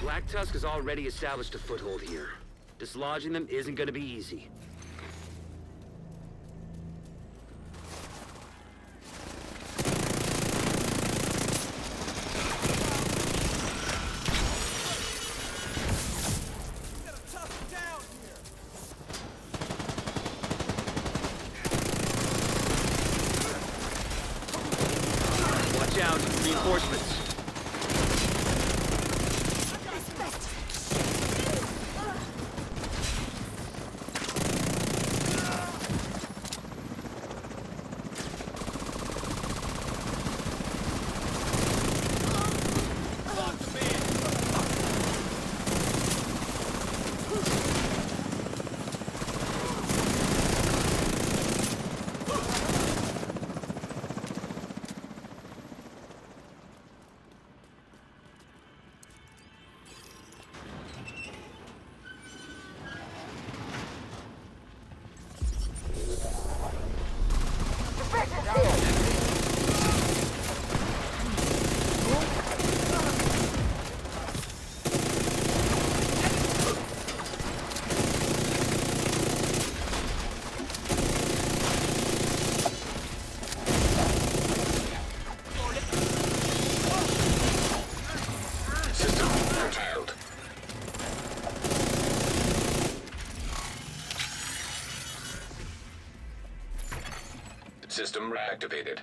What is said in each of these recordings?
Black Tusk has already established a foothold here. Dislodging them isn't gonna be easy. Watch out, reinforcements. System reactivated.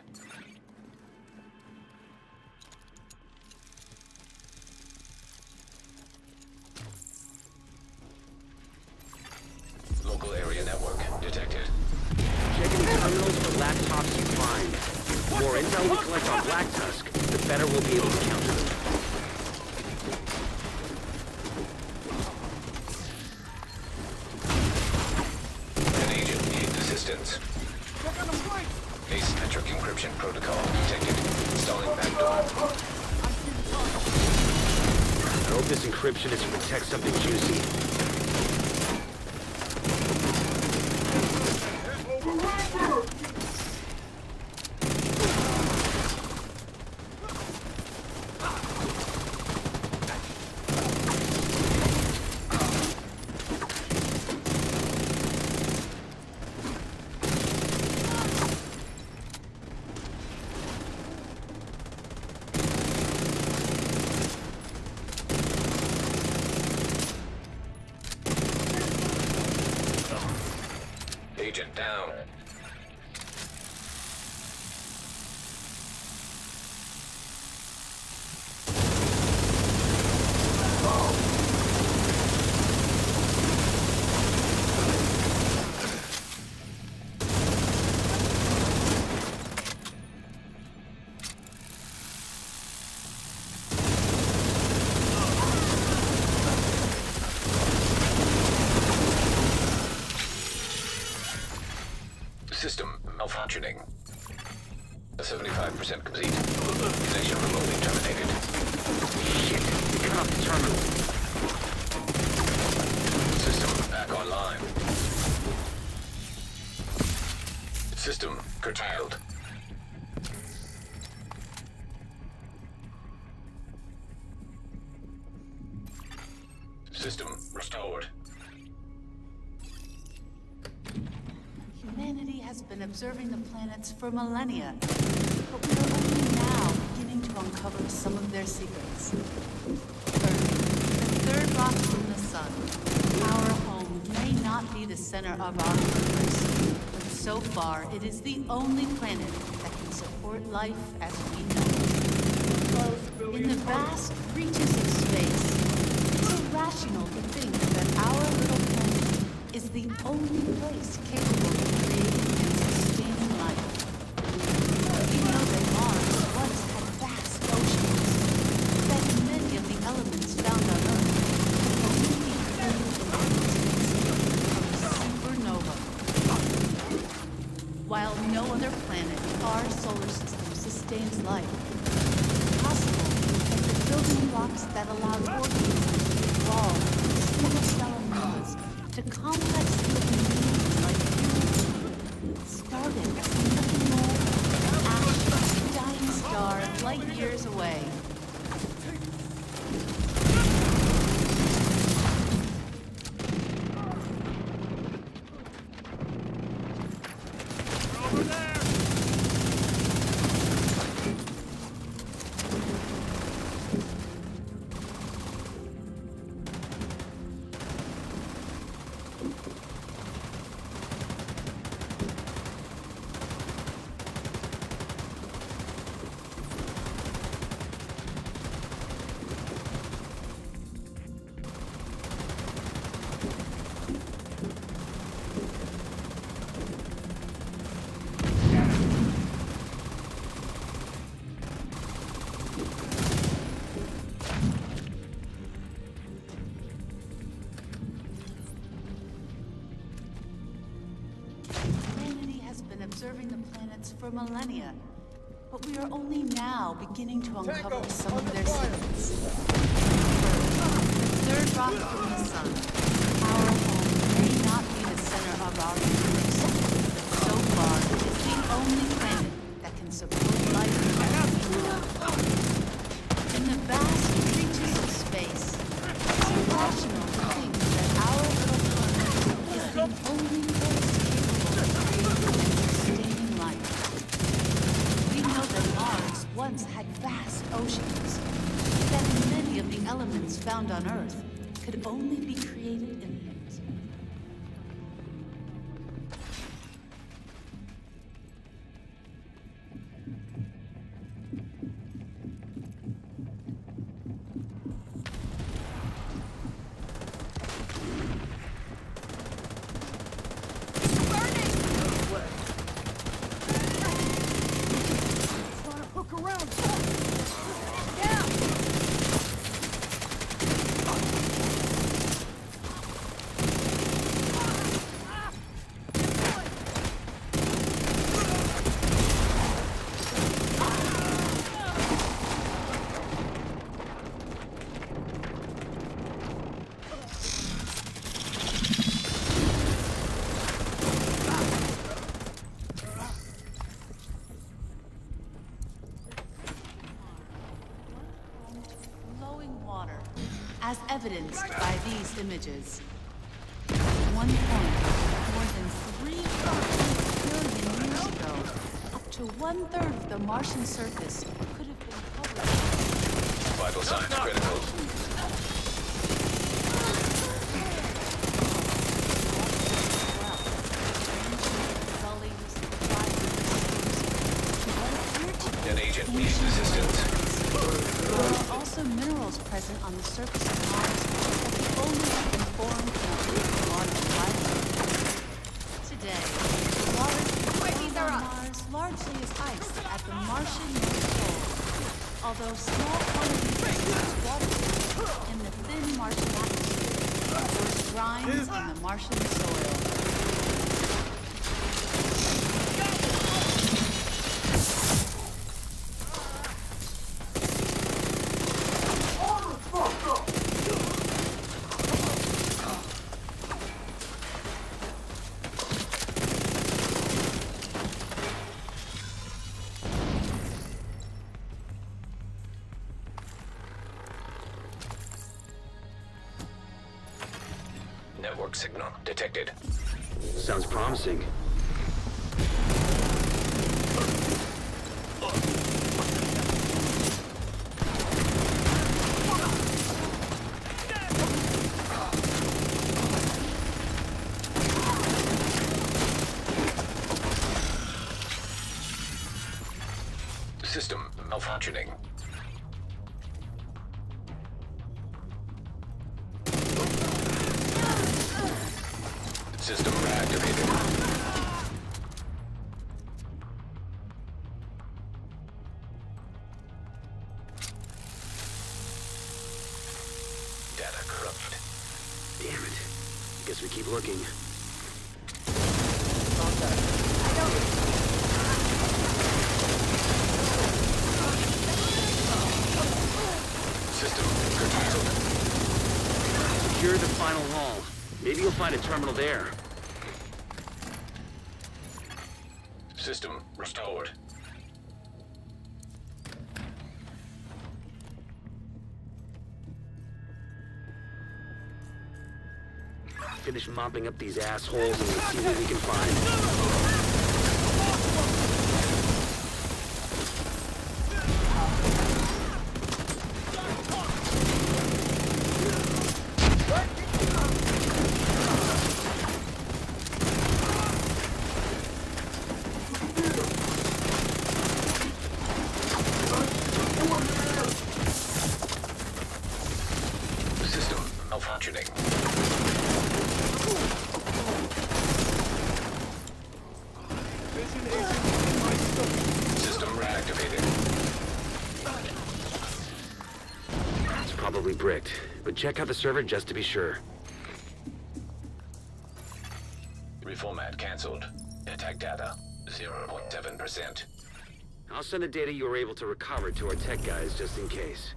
Local area network detected. Checking the terminals for laptops you find. The more intel we collect on Black Tusk, the better we'll be able to counter them. An agent needs assistance. Asymmetric encryption protocol detected. Installing backdoor. I hope this encryption is to protect something juicy. Agent down. System malfunctioning. 75% complete. Connection remotely terminated. Shit, we cut off the terminal. System back online. System curtailed. System restored. Humanity has been observing the planets for millennia, but we are only now beginning to uncover some of their secrets. Earth, the third rock from the sun, our home may not be the center of our universe, but so far it is the only planet that can support life as we know it. In the vast reaches of space, it is irrational to think that our little planet is the only place capable of creating and sustaining life. We know that Mars once had vast oceans, that many of the elements found on Earth have only been created from a supernova. While no other planet in our solar system sustains life, it's possible that the building blocks that allowed organisms to evolve from single-cell amoebas to complex living beings like humans started as nothing more than an ash, dying star light years away. for millennia. But we are only now beginning to uncover some of their secrets. The third rock from the sun. Our home may not be the center of our universe. So far, it is the only planet that can support life on in the vast reaches of space. It's irrational to think that our little planet is the only place capable of creating and sustaining life. We know that Mars once had vast oceans, that many of the elements found on Earth could only be created in it. As evidenced by these images. At one point, more than 3 billion years ago, up to 1/3 of the Martian surface could have been covered. Vital signs critical. An agent needs assistance. There are also minerals present on the surface of Mars that could only have been formed in a large life. Today, the water found on Mars largely is ice at the Martian North Pole, although small quantities of such water in the thin Martian atmosphere force brines in the Martian soil. Network signal detected. Sounds promising. System malfunctioning. System reactivated. Data corrupted. Damn it. Guess we keep looking. System curtailed. Secure the final hall. Maybe you'll find a terminal there. System restored. Finish mopping up these assholes and let's see what we can find. System malfunctioning. System reactivated. It's probably bricked, but check out the server just to be sure. Reformat cancelled. Attack data 0.7%. I'll send the data you were able to recover to our tech guys just in case.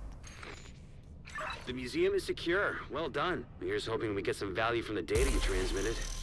The museum is secure. Well done. Here's hoping we get some value from the data you transmitted.